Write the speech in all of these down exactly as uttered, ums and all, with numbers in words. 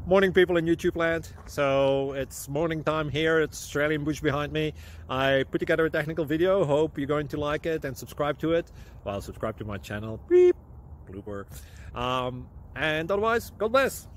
Morning, people in YouTube land. So it's morning time here. It's Australian bush behind me. I put together a technical video. Hope you're going to like it and subscribe to it. Well, subscribe to my channel. Beep. Blooper. Um, and otherwise, God bless.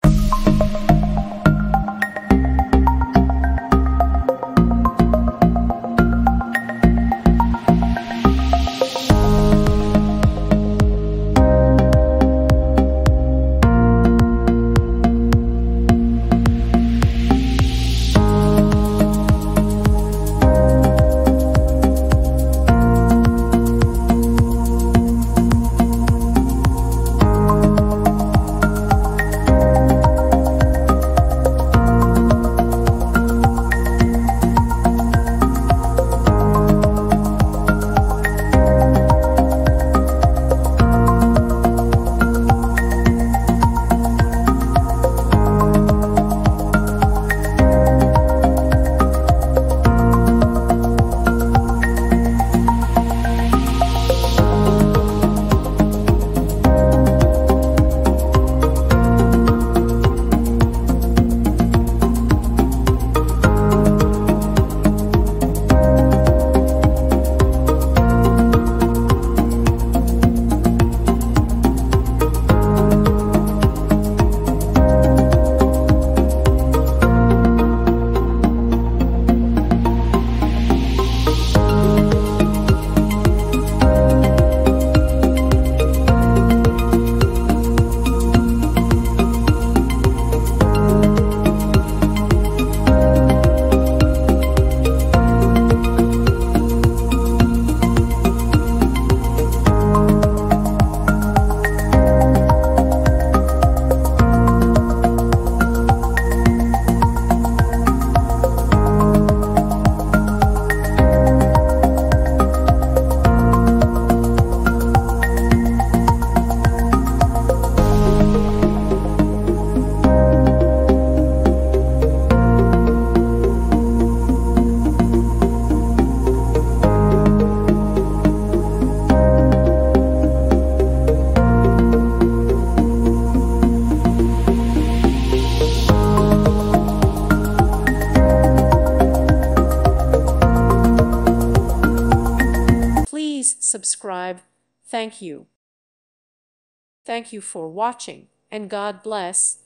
Please subscribe. Thank you. Thank you for watching, and God bless.